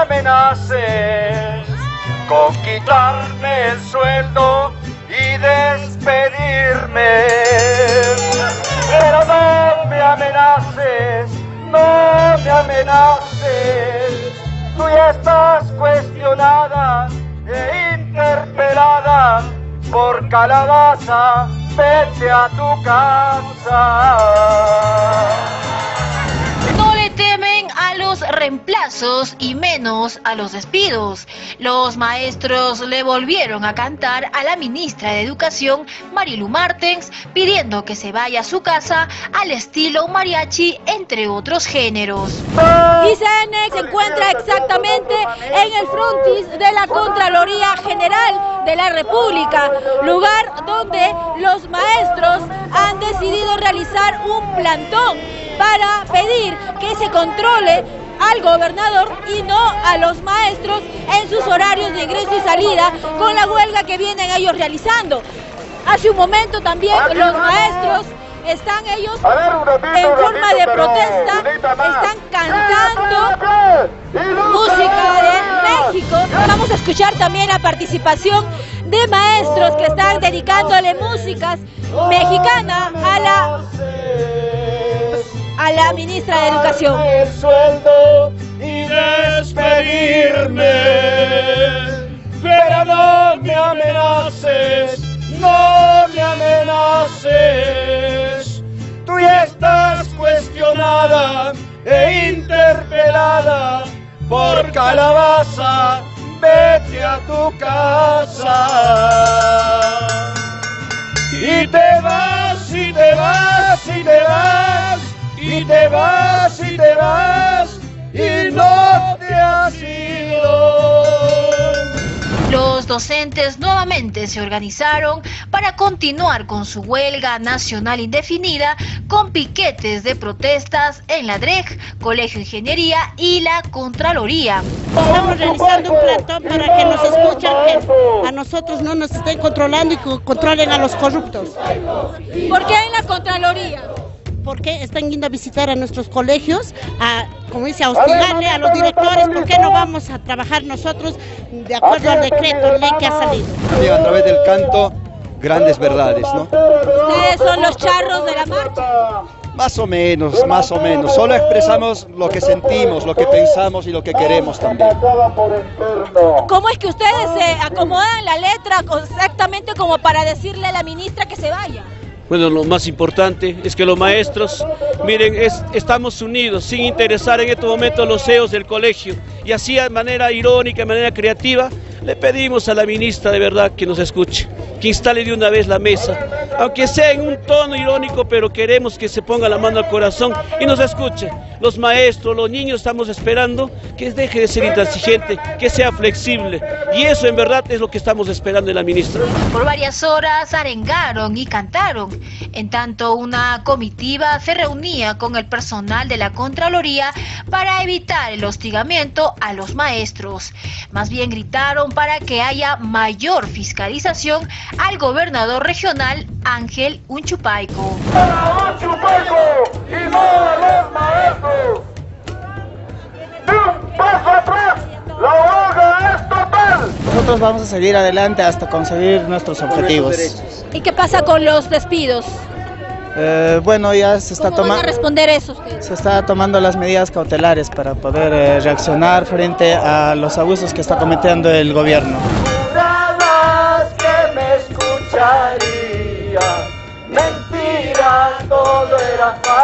amenaces con quitarme el sueldo y despedirme. Pero no me amenaces, no me amenaces. Tú ya estás cuestionada e interpelada por calabaza. Vete a tu casa. No le temen a los reemplazos y menos a los despidos. Los maestros le volvieron a cantar a la ministra de Educación, Marilu Martens, pidiendo que se vaya a su casa al estilo mariachi, entre otros géneros. ICN se encuentra exactamente en el frontis de la Contraloría General de la República, lugar donde los maestros han decidido realizar un plantón para pedir que se controle al gobernador y no a los maestros en sus horarios de ingreso y salida con la huelga que vienen ellos realizando. Hace un momento también los maestros están ellos en forma de protesta, están cantando música de México. Vamos a escuchar también la participación de maestros que están dedicándole músicas mexicanas a la ministra de Educación. El sueldo y despedirme, pero no me amenaces, no me amenaces. Tú ya estás cuestionada e interpelada por calabaza. Vete a tu casa. Y te vas, y te vas, y te vas. Y te vas, y te vas, y no te has ido. Los docentes nuevamente se organizaron para continuar con su huelga nacional indefinida con piquetes de protestas en la DREG, Colegio de Ingeniería y la Contraloría. Estamos realizando un plantón para que nos escuchen, que a nosotros no nos estén controlando y que controlen a los corruptos. ¿Por qué en la Contraloría? Porque están yendo a visitar a nuestros colegios, como dice, a hostigarle a los directores. ¿Por qué no vamos a trabajar nosotros de acuerdo al decreto ley que ha salido? Y a través del canto, grandes verdades, ¿no? ¿Ustedes son los charros de la marcha? Más o menos, más o menos. Solo expresamos lo que sentimos, lo que pensamos y lo que queremos también. ¿Cómo es que ustedes se acomodan la letra exactamente como para decirle a la ministra que se vaya? Bueno, lo más importante es que los maestros, miren, estamos unidos sin interesar en estos momentos los CEOs del colegio, y así de manera irónica, de manera creativa, le pedimos a la ministra de verdad que nos escuche, que instale de una vez la mesa, aunque sea en un tono irónico, pero queremos que se ponga la mano al corazón y nos escuche. Los maestros, los niños estamos esperando que deje de ser intransigente, que sea flexible, y eso en verdad es lo que estamos esperando de la ministra. Por varias horas arengaron y cantaron, en tanto una comitiva se reunía con el personal de la Contraloría para evitar el hostigamiento a los maestros. Más bien gritaron para que haya mayor fiscalización al gobernador regional Ángel Huanchupaico. ¡Para Huanchupaico y no a los maestros! ¡Ni un paso atrás! ¡La huelga es total! Nosotros vamos a seguir adelante hasta conseguir nuestros objetivos. ¿Y qué pasa con los despidos? Bueno, ya se está ¿Cómo van a responder eso ustedes? Se está tomando las medidas cautelares para poder reaccionar frente a los abusos que está cometiendo el gobierno. Jurabas que me escucharía, mentiras, todo era falso.